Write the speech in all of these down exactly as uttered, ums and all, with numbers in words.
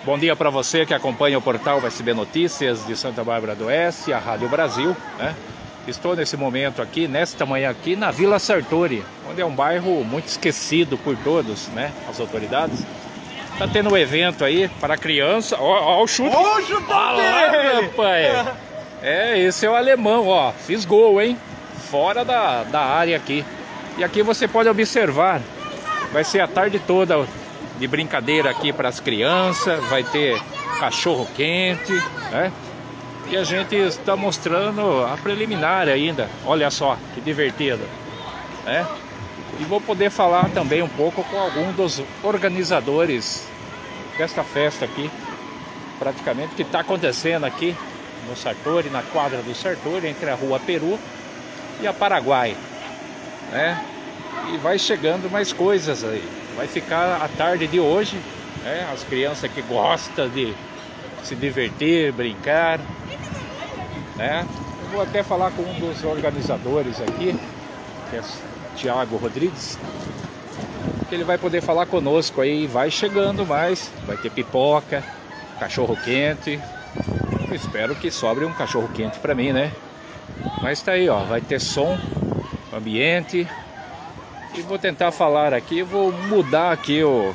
Bom dia para você que acompanha o portal S B Notícias de Santa Bárbara do Oeste, a Rádio Brasil, né? Estou nesse momento aqui, nesta manhã aqui, na Vila Sartori, onde é um bairro muito esquecido por todos, né? As autoridades. Tá tendo um evento aí para criança. Ó, ó o chute! Ó, o chutão dele! Rapaz! É, esse é o alemão, ó. Fiz gol, hein? Fora da, da área aqui. E aqui você pode observar, vai ser a tarde toda de brincadeira aqui para as crianças. Vai ter cachorro quente, né? E a gente está mostrando a preliminar ainda. Olha só, que divertido, né? E vou poder falar também um pouco com algum dos organizadores desta festa aqui, praticamente, que está acontecendo aqui no Sartori, na quadra do Sartori, entre a Rua Peru e a Paraguai, né? E vai chegando mais coisas aí. Vai ficar a tarde de hoje, né? As crianças que gostam de se divertir, brincar, né? Eu vou até falar com um dos organizadores aqui, que é Tiago Rodrigues, que ele vai poder falar conosco aí. Vai chegando mais, vai ter pipoca, cachorro quente. Eu espero que sobre um cachorro quente para mim, né? Mas tá aí, ó, vai ter som, ambiente. E vou tentar falar aqui, vou mudar aqui o,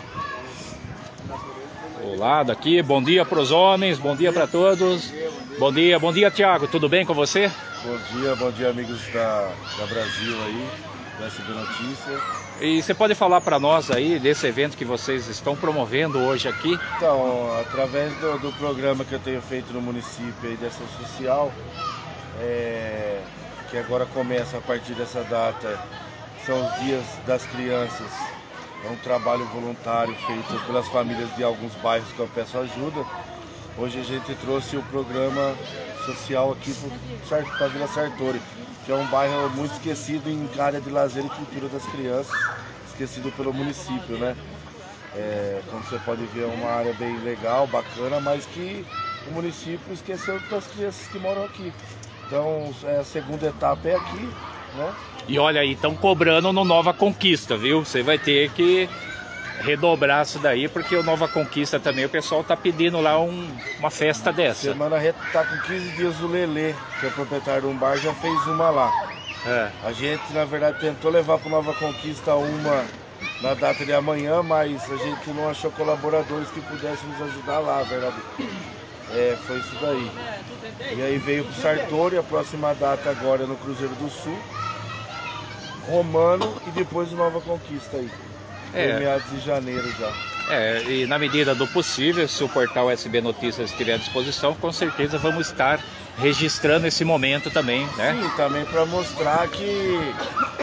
o lado aqui. Bom dia para os homens, bom dia para todos. Bom dia, bom dia, Tiago, tudo bem com você? Bom dia, bom dia, amigos da, da Brasil aí, da S B Notícia. E você pode falar para nós aí desse evento que vocês estão promovendo hoje aqui? Então, através do, do programa que eu tenho feito no município aí de ação social, é, que agora começa a partir dessa data, são os dias das crianças. É um trabalho voluntário feito pelas famílias de alguns bairros que eu peço ajuda. Hoje a gente trouxe o programa social aqui para a Vila Sartori, que é um bairro muito esquecido em área de lazer e cultura das crianças, esquecido pelo município, né? É, como você pode ver, é uma área bem legal, bacana, mas que o município esqueceu das crianças que moram aqui. Então, a segunda etapa é aqui, né? E olha aí, estão cobrando no Nova Conquista, viu? Você vai ter que redobrar isso daí, porque o Nova Conquista também, o pessoal tá pedindo lá um, uma festa dessa. Semana tá com quinze dias, o Lelê, que é o proprietário de um bar, já fez uma lá. É. A gente, na verdade, tentou levar para Nova Conquista uma na data de amanhã, mas a gente não achou colaboradores que pudessem nos ajudar lá, verdade? É, foi isso daí. E aí veio pro Sartori, a próxima data agora é no Cruzeiro do Sul, Romano e depois o Nova Conquista aí. É. Em meados de janeiro já. É, e na medida do possível, se o portal S B Notícias estiver à disposição, com certeza vamos estar registrando esse momento também, né? Sim, também para mostrar que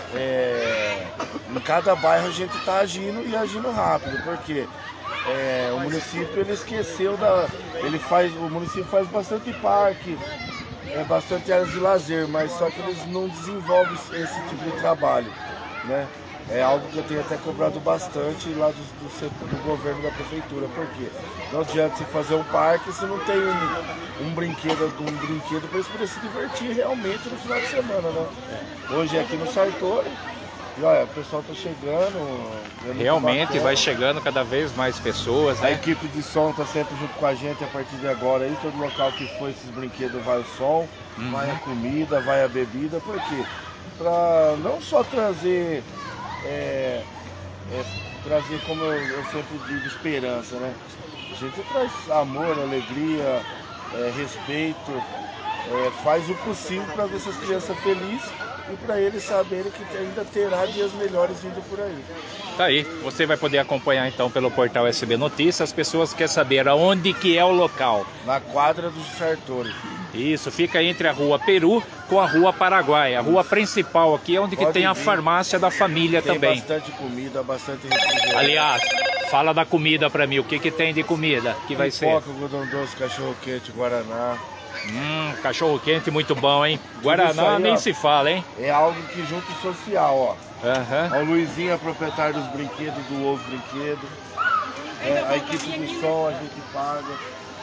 é, em cada bairro a gente está agindo e agindo rápido, porque é, o município ele esqueceu da, ele faz, o município faz bastante parque, é, bastante áreas de lazer, mas só que eles não desenvolvem esse tipo de trabalho, né? É algo que eu tenho até cobrado bastante lá do, do, do governo da prefeitura, porque não adianta você fazer um parque se não tem um, um brinquedo, um brinquedo para eles poderem se divertir realmente no final de semana, né? Hoje é aqui no Sartori, e olha, o pessoal tá chegando. Realmente vai chegando cada vez mais pessoas, né? A equipe de som tá sempre junto com a gente a partir de agora aí, todo local que for esses brinquedos vai o som, uhum. Vai a comida, vai a bebida, por quê? Para não só trazer É, é, trazer, como eu, eu sempre digo, esperança, né? A gente traz amor, alegria, é, respeito, é, faz o possível para ver essas crianças felizes e para eles saberem que ainda terá dias melhores vindo por aí. Tá aí, você vai poder acompanhar então pelo portal S B Notícias. As pessoas querem saber aonde que é o local. Na quadra do Sartori. Isso, fica entre a Rua Peru com a Rua Paraguai. A rua principal aqui é onde que tem a farmácia da família tem também. Tem bastante comida, bastante refrigerante. Aliás, fala da comida pra mim, o que que tem de comida que vai ser? Pipoca, algodão doce, cachorro quente, guaraná. Hum, cachorro quente muito bom, hein? Guaraná aí, nem ó, se fala, hein? É algo que junta o social, ó. Uhum. Ó, o Luizinho é proprietário dos brinquedos, do Ovo Brinquedo. É, a equipe do som a gente paga.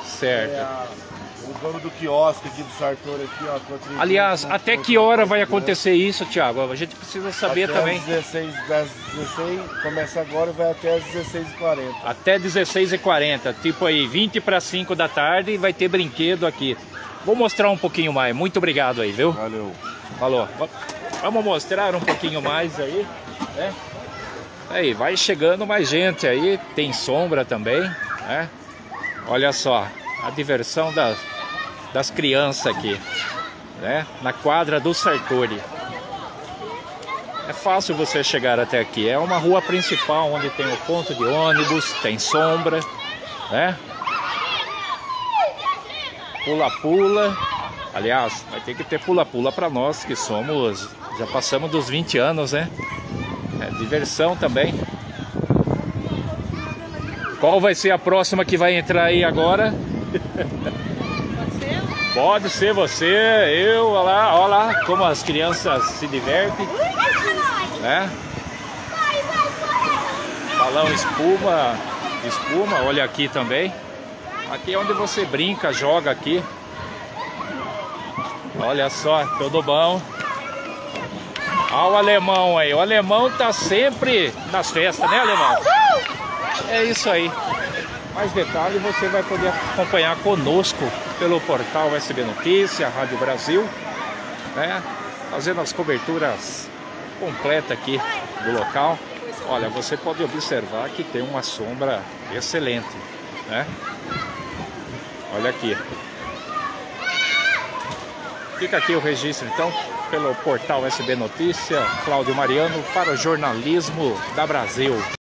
Certo. É a, o dono do quiosque aqui do Sartor aqui, ó. Aliás, até que hora vai acontecer isso, Thiago? A gente precisa saber até também. Às dezesseis, das dezesseis, começa agora e vai até às dezesseis e quarenta. Até dezesseis e quarenta, tipo aí, vinte para cinco da tarde e vai ter brinquedo aqui. Vou mostrar um pouquinho mais. Muito obrigado aí, viu? Valeu. Falou. Vamos mostrar um pouquinho mais aí, né? Aí, vai chegando mais gente aí, tem sombra também, né? Olha só, a diversão das, das crianças aqui, né? Na quadra do Sartori. É fácil você chegar até aqui, é uma rua principal onde tem o ponto de ônibus, tem sombra, né? Pula-pula. Aliás, vai ter que ter pula-pula para nós que somos, já passamos dos vinte anos, né? É diversão também. Qual vai ser a próxima que vai entrar aí agora? Pode ser você, eu, olha lá, olha lá como as crianças se divertem, né? Balão espuma, espuma, olha aqui também. Aqui é onde você brinca, joga aqui. Olha só, tudo bom. Olha o alemão aí, o alemão tá sempre nas festas, né, alemão? É isso aí. Mais detalhes você vai poder acompanhar conosco pelo portal S B Notícia, Rádio Brasil, né? Fazendo as coberturas completas aqui do local. Olha, você pode observar que tem uma sombra excelente, né? Olha aqui. Fica aqui o registro, então, pelo portal S B Notícia, Cláudio Mariano, para o jornalismo da Brasil.